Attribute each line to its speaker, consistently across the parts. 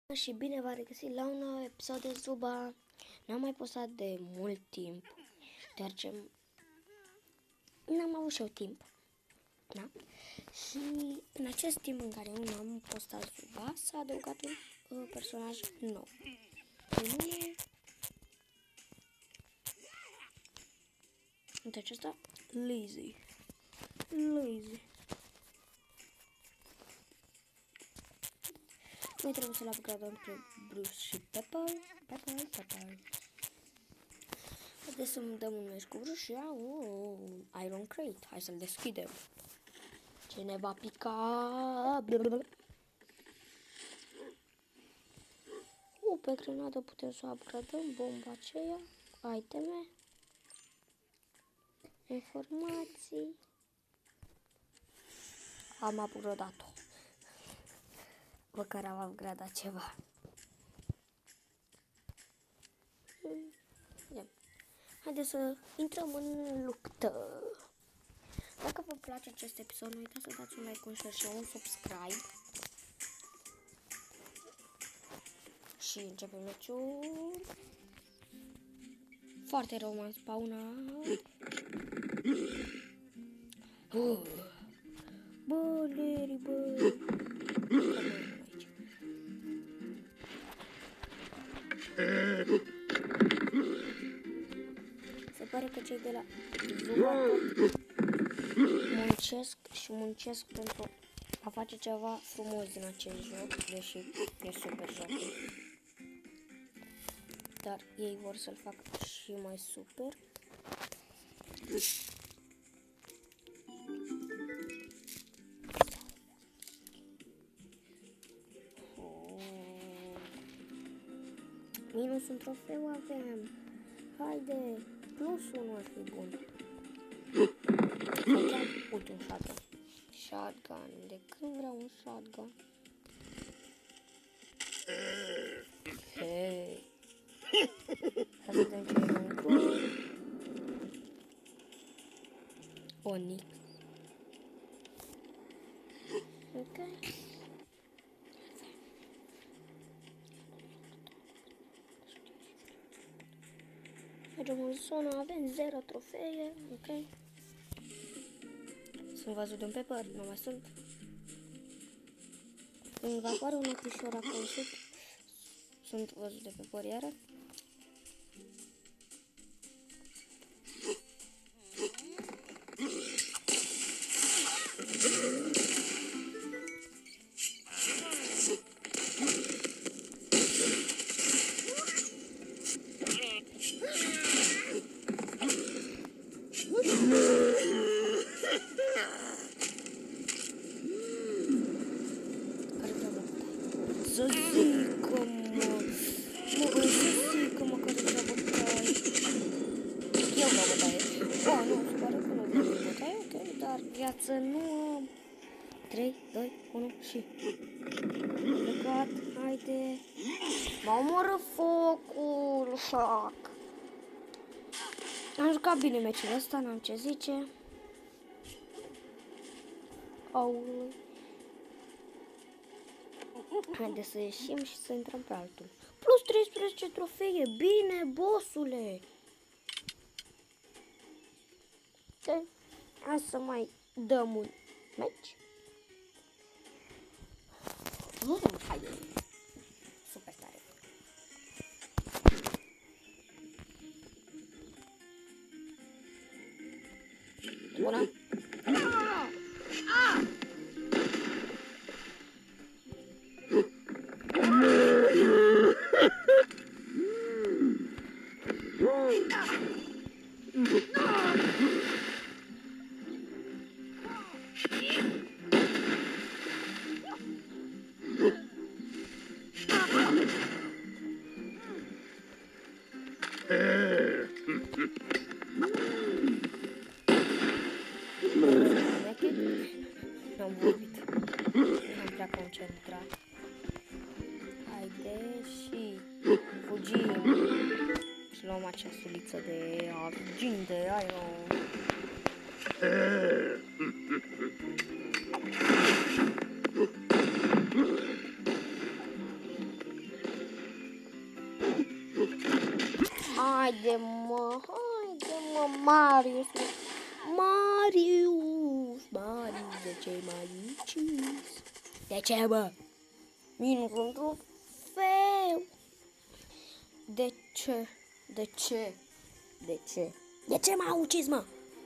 Speaker 1: Și bine v-am regăsit la un nou episod de Zuba. N-am mai postat de mult timp, deoarece n-am avut și eu timp. Da? Și în acest timp în care eu n-am postat Zuba, s-a adăugat un personaj nou. Pe nume... Uite acesta, Lazy. Noi trebuie să-l upgradăm pe Bruce și Pepper. Haideți să-mi dăm un meci cu Bruce și un Iron Crate. Hai să-l deschidem. Ce ne va pica? Pe grenadă putem să o upgradăm. Bomba aceea. Iteme. Informații. Am upgradat-o. Măcar am upgradat ceva. Haideți să intrăm în luptă. Dacă vă place acest episod, nu uitați să dați un like, un share și un subscribe. Și începem meciul. Foarte rău m-am spawnat. Bă, Larry, bă. Se pare că cei de la Zuba muncesc pentru a face ceva frumos din acest joc, deși e super joc. Dar ei vor să-l facă și mai super. Minus un trofeu avem. Haide, plus 1 ar fi bun. Uite un shotgun. Shotgun. De când vreau un shotgun? Hei. Să vedem ce e un club. Onyx. Ok. Mergem în zonă, avem 0 trofee, ok. Sunt văzut de un Pepper, nu mai sunt. Când va apare un ochișor acolo, sunt văzut de Pepper iară. Să zică-mă care vrea bătaie. Eu vreau bătaie. Nu, se pare că nu vreau bătaie, ok, dar viață nu am. 3, 2, 1 și... Plecat, haide. M-a omorât focul, șoc. Am jucat bine meciul ăsta, n-am ce zice. Aoleu. Haideți să ieșim și să intrăm pe altul. Plus 13 trofee, bine, bossule! Ok, hai să mai dăm un meci. Haide! Super tare! Bună! N-am vorbit. N-am prea concentrat. Haide și fugim. Și luăm acea suliță de argint de iron. Haide mă, Marius. Marius, de ce mai ucis? De ce, bă? Minus un trofeu. De ce? De ce m-a ucis, mă?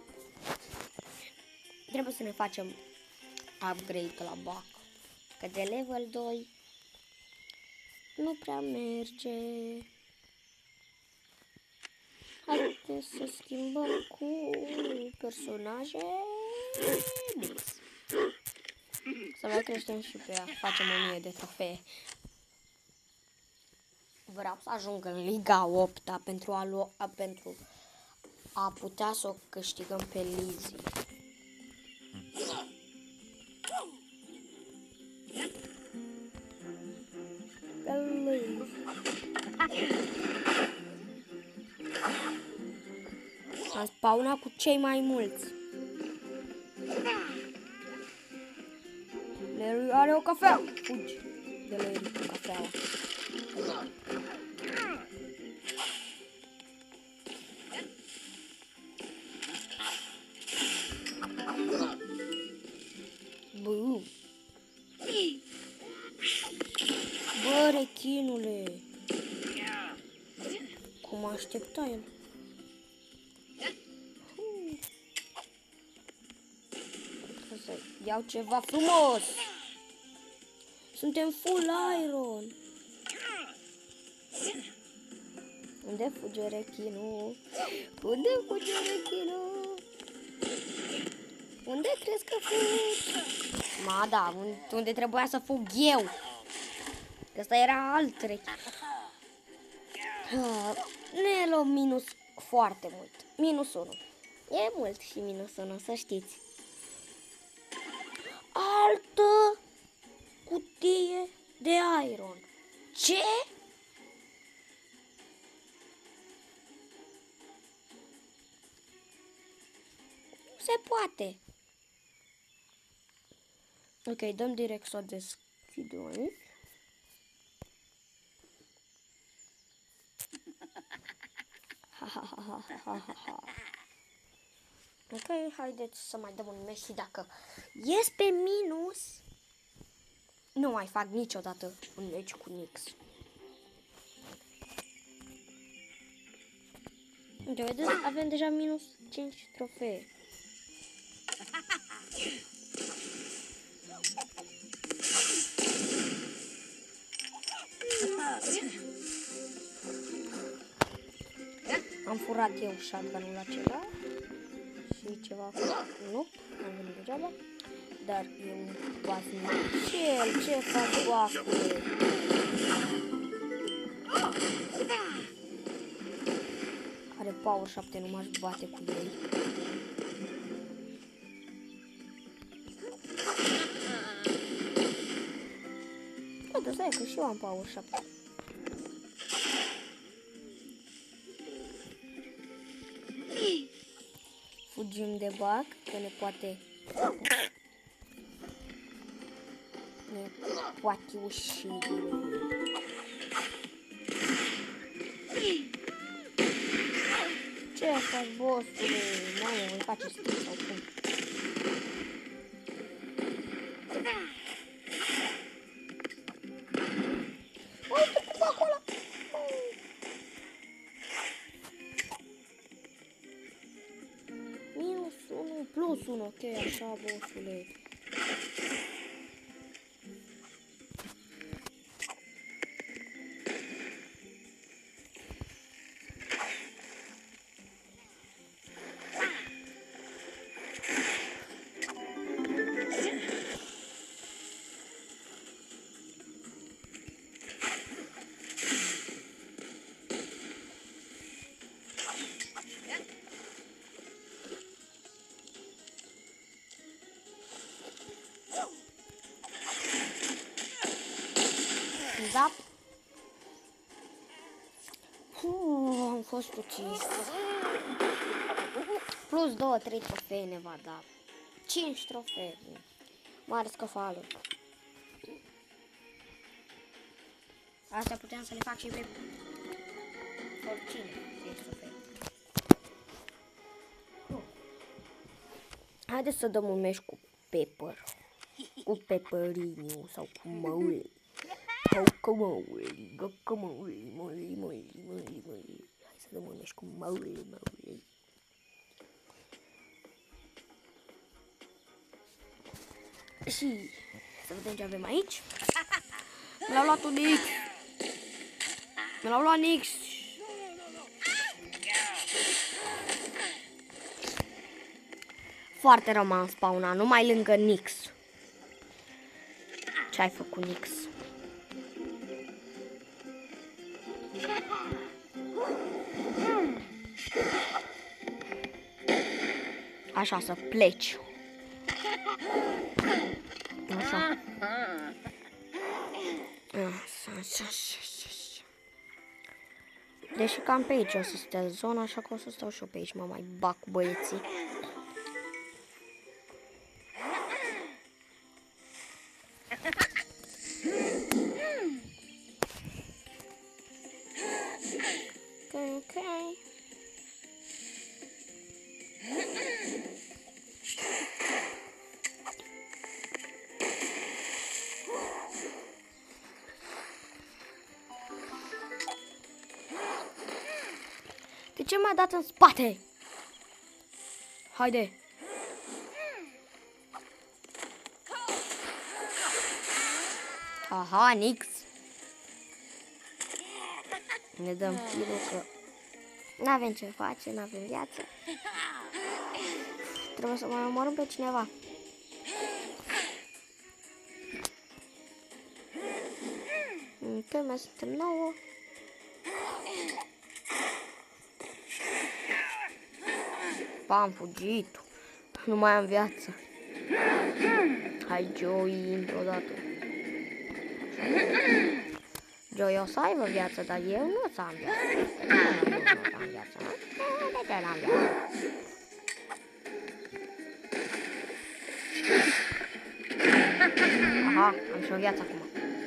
Speaker 1: Trebuie să ne facem upgrade la bac. Că de level 2 nu prea merge. Haideți să schimbăm cu personaje. Să mai creștem și pe ea. Facem 1000 de trofee. Vreau să ajung în Liga 8 pentru a putea să o câștigăm pe Lizzy. Am spawnat cu cei mai mulți. Larry are o cafea. Fugi de Larry cu cafeaua. Bum. Bă, rechinule. Cum aștepta el? Să iau ceva frumos. Suntem full iron. Unde fuge rechinul? Unde fuge rechinul? Unde crezi că fugi? Ma, da, unde trebuia să fug eu. Că ăsta era alt rechin. Ne luăm minus foarte mult. Minus 1. E mult și minus 1, să știți. Altă cutie de iron. Ce? Se poate. Ok, dăm direct să o deschidem aici. Ok, haideți să mai dăm un Messi. Dacă ies pe minus, nu mai fac niciodată un meci cu Nix. Uite, vedeți? Avem deja minus 5 trofee. Am furat eu shotgun-ul acela și ceva. Nu, am venit degeaba. Dar e un pasnicel. Ce faci cu acule? Are power 7, nu m-aș bate cu ei. Uite, stai că și eu am power 7. Fugim de bug, că ne poate uși. Ce faci, bossule? Mamă, îmi face stil sau cum? Uite cum acolo! Minus 1 plus 1, ok, așa, bossule. Da. Am fost ucis. Plus 2-3 trofee ne va da. 5 trofee. Mare scăfală. Astea puteam să le fac și pe oricine ești trofeu. Haideți să dăm un meci cu Pepper. Cu Pepperiniu sau cu Mowgli. Cu Mowgli. Cu Mowgli. Mowgli. Hai să dăm un meci cu Mowgli. Și să vedem ce avem aici. Mi l-au luat un Nix. Mi l-au luat Nix. Foarte rău m-am spawnat, numai lângă Nix. Ce ai făcut, Nix? Așa, să pleci. Așa. Deși cam pe aici o să stea zona, așa că o să stau și eu pe aici, mă mai bag cu băieții. Ok. De ce m-a dat în spate? Haide! Aha, Nix! Ne dăm tirul că n-avem ce face, n-avem viață. Trebuie să mai omorâm pe cineva. Ok, mai suntem 9. Am fugit. Nu mai am viață. Hai, Joey, într-o dată. Joey o să aibă viață, dar eu nu o să am viață. Nu am viață, nu? De ce n-am viață? Aha, am și o viață acum.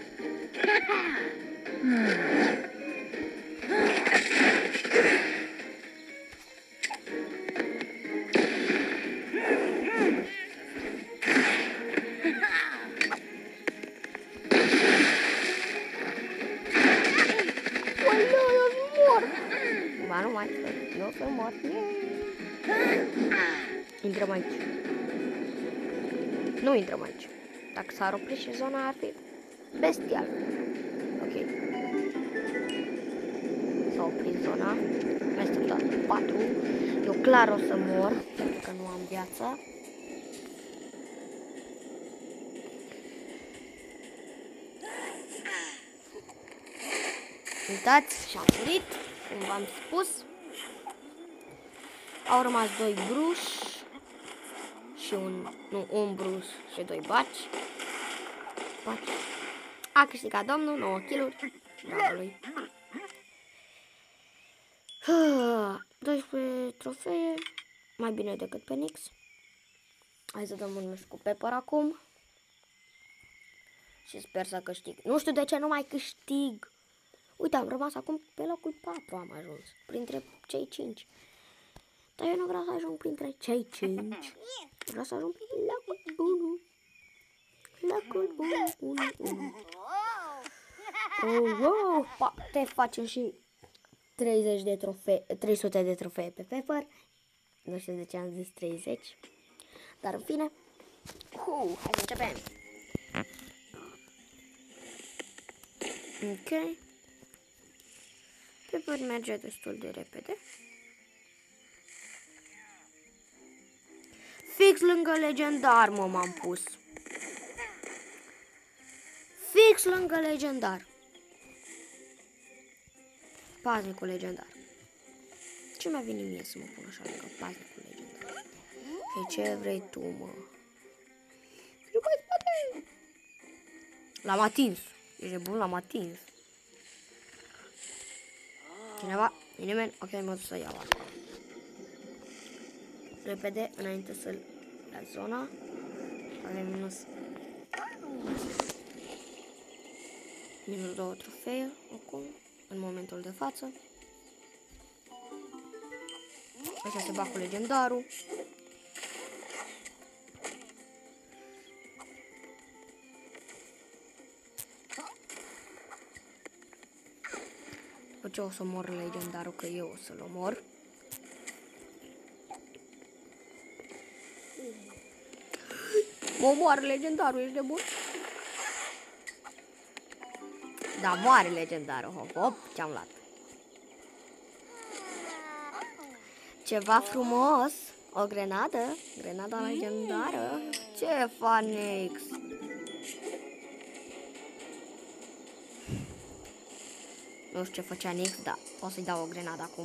Speaker 1: Nu mai eu să mor. Intrăm aici. Nu intrăm aici. Dacă s-ar opri și zona ar fi bestial. Ok. S-a oprit zona. Mi-a stăptat 4. Eu clar o să mor, pentru că nu am viață. Uitați, și-am murit, cum v-am spus. Au rămas 2 bruși și un bruș și 2 baci. A câștigat domnul 9 kill-uri. Bravo lui. 12 trofee, mai bine decât pe Nix. Hai să dăm un meci cu Pepper acum. Și sper să câștig. Nu știu de ce nu mai câștig. Uite, am rămas acum pe locul 4, am ajuns. Printre cei 5. Dar eu nu vreau să ajung printre cei 5. Vreau să ajung pe locul 1. Locul 1. Oh, wow! Poate facem și 30 de trofee, 300 de trofee pe Pepper. Nu știu de ce am zis 30. Dar în fine. Hai să începem. Ok. Pepper merge destul de repede. Fix lângă legendar, m-am pus. Fix lângă legendar. Paznicul legendar. Ce mi-a venit mie să mă pun așa lângă paznicul legendar? Și ce vrei tu, mă? L-am atins. Ești bun, l-am atins. Cineva? E nimeni? Ok, mă duc să iau acolo. Repede, înainte să-l la zona. Avem minus 2 trofee acum, în momentul de față. Așa se bag cu legendarul. După ce o să mor legendarul, că eu o să-l omor. Mă moară legendarul, ești de bun? Da, moare legendarul. Hop, hop, ce-am luat. Ceva frumos. O grenadă. Grenada legendară. Ce Phoenix. Nu știu ce făcea Nix, dar o să-i dau o grenadă acum.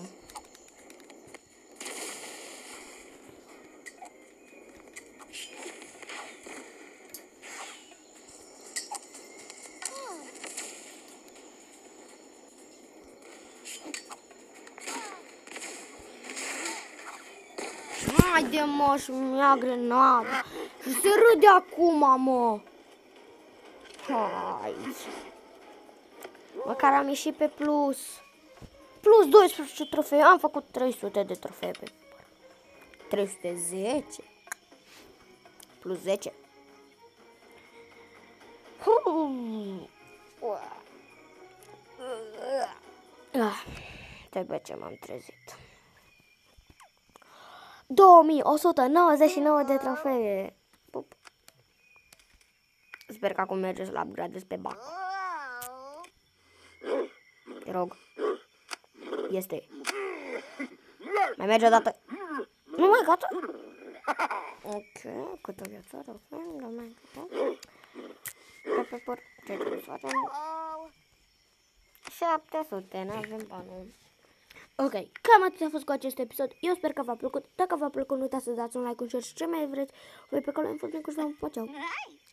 Speaker 1: Haide, mă, și mi-a grenada. Și se râde acum, mă. Hai. Măcar am ieșit pe plus. Plus 12 trofee. Am făcut 300 de trofee pe 310. Plus 10. Trebuie ce m-am trezit. 2199 de trofee. Pup. Sper că acum mergeți la upgrade pe bac. Te rog. Este. Mai merge o dată. Nu mai gata. Ok, câtă viață are? 700, n-avem banul. Ok, cam atât a fost cu acest episod. Eu sper că v-a plăcut. Dacă v-a plăcut, nu uitați să dați un like, un share și ce mai vreți. Voi pe acolo, în fost bine cu și v-am pupat, ceau.